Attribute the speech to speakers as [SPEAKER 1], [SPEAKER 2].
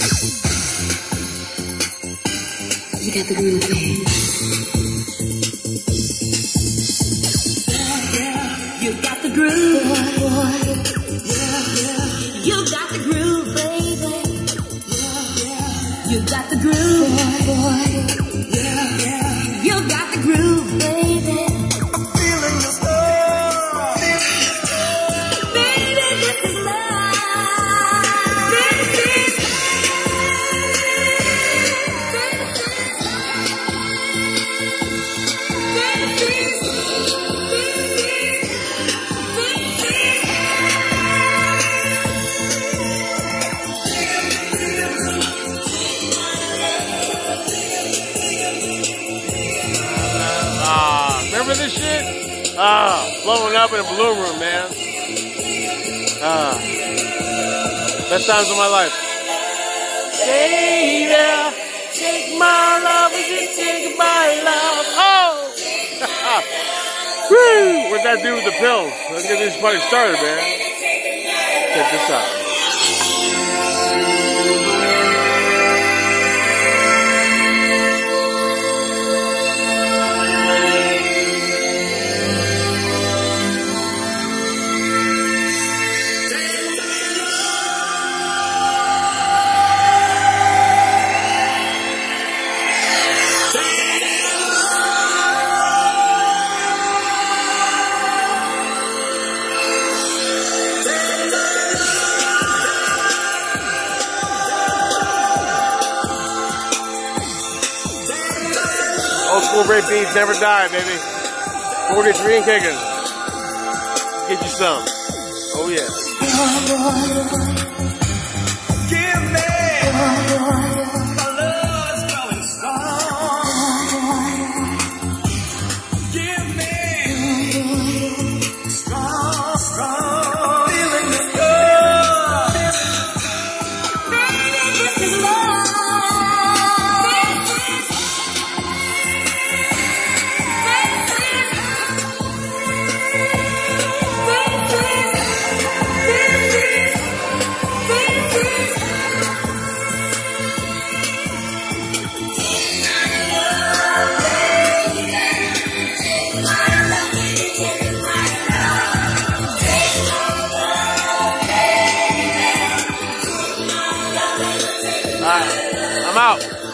[SPEAKER 1] You got the groove, babe. Yeah, you got the groove, boy. Yeah, you got the groove, baby. Yeah, you got the groove, boy. Yeah, you got the groove, baby. I'm feeling your love. Baby, this is love. This is
[SPEAKER 2] remember this shit? Blowing up in a balloon room, man. Best times of my life. Baby, take my love as you take my love. Oh! Woo! What'd that do with the pills? Let's get this party started, man. Check this out. Old school break beats never die, baby. 43 and kicking. Get you some. Oh, yeah.
[SPEAKER 3] Give me my love's going strong. Give me strong, strong. Feeling the good. Baby, this is love.
[SPEAKER 2] I'm out.